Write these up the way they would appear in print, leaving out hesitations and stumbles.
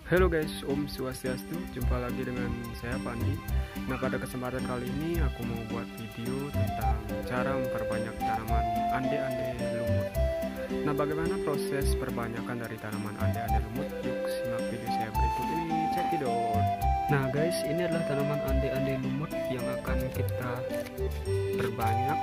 Halo guys, Om Swastiastu, jumpa lagi dengan saya Pandi. Nah, pada kesempatan kali ini aku mau buat video tentang cara memperbanyak tanaman ande-ande lumut. Nah, bagaimana proses perbanyakan dari tanaman ande-ande lumut? Yuk simak video saya berikut ini, cekidot. Nah guys, ini adalah tanaman ande-ande lumut yang akan kita perbanyak.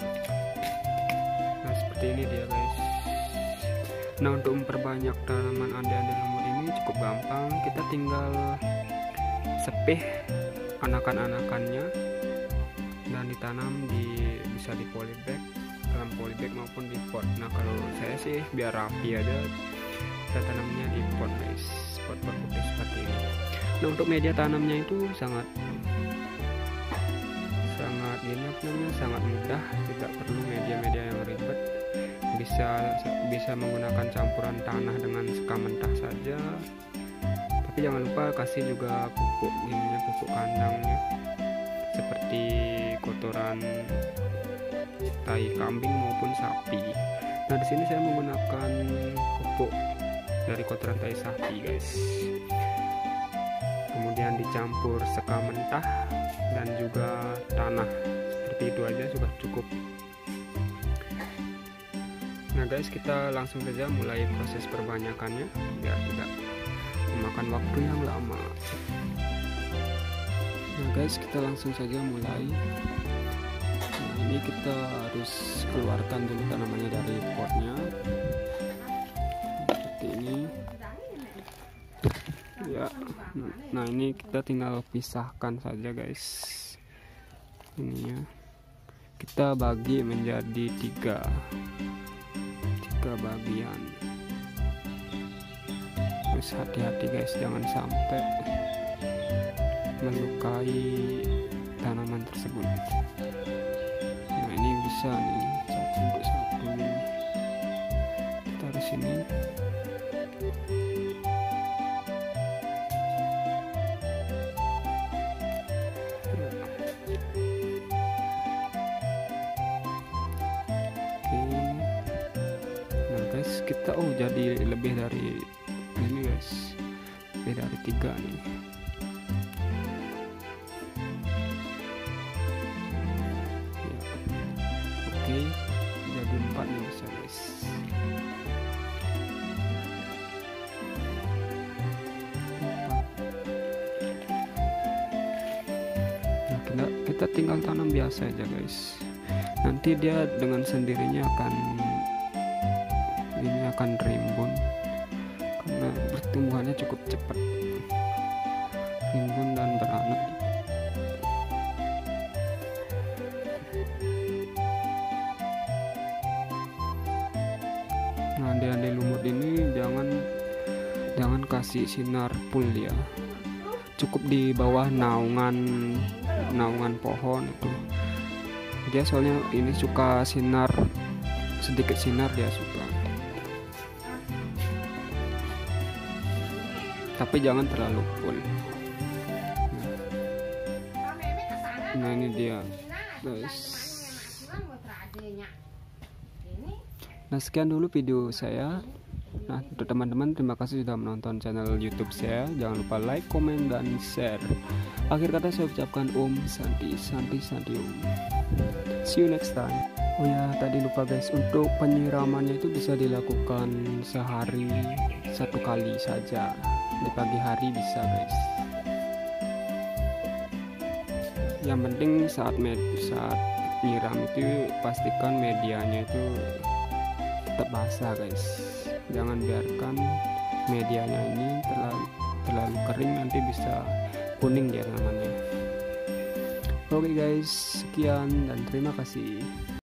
Nah, seperti ini dia guys. Nah, untuk memperbanyak tanaman ande-ande lumut ini cukup gampang. Kita tinggal sepih anakan-anakannya dan ditanam bisa di polybag, dalam polybag maupun di pot. Nah, kalau saya sih biar rapi aja, saya tanamnya di pot guys, pot-pot putih seperti ini. Nah, untuk media tanamnya itu sangat mudah, tidak perlu media-media yang ribet. Bisa menggunakan campuran tanah dengan sekam mentah saja, tapi jangan lupa kasih juga pupuk kandangnya seperti kotoran tai kambing maupun sapi. Nah, di sini saya menggunakan pupuk dari kotoran tai sapi guys, kemudian dicampur sekam mentah dan juga tanah. Seperti itu aja sudah cukup. Nah guys, kita langsung saja mulai proses perbanyakannya biar tidak memakan waktu yang lama. Nah guys, kita langsung saja mulai. Nah, ini kita harus keluarkan dulu tanamannya dari potnya seperti ini ya. Nah, ini kita tinggal pisahkan saja guys. Ini ya, kita bagi menjadi tiga bagian. Terus hati-hati guys, jangan sampai melukai tanaman tersebut. Nah, ini bisa nih satu untuk satu, kita taruh sini. Kita jadi lebih dari ini guys, lebih dari 3 nih. Ya. Oke, jadi 4 nih bisa guys. Nah, kita tinggal tanam biasa aja guys. Nanti dia dengan sendirinya akan rimbun karena pertumbuhannya cukup cepat, rimbun dan beranak. Nah, ande-ande lumut ini jangan kasih sinar full ya, cukup di bawah naungan pohon itu. Dia soalnya ini suka sinar, sedikit sinar dia suka, tapi jangan terlalu full. Nah, ini dia guys. Nah, sekian dulu video saya. Nah, untuk teman-teman, terima kasih sudah menonton channel YouTube saya. Jangan lupa like, komen, dan share. Akhir kata saya ucapkan Om Santi Om. See you next time. Oh ya, tadi lupa guys, untuk penyiramannya itu bisa dilakukan sehari 1 kali saja. Di pagi hari bisa guys. Yang penting saat nyiram itu pastikan medianya itu tetap basah guys. Jangan biarkan medianya ini terlalu kering, nanti bisa kuning dia namanya. Oke guys, sekian dan terima kasih.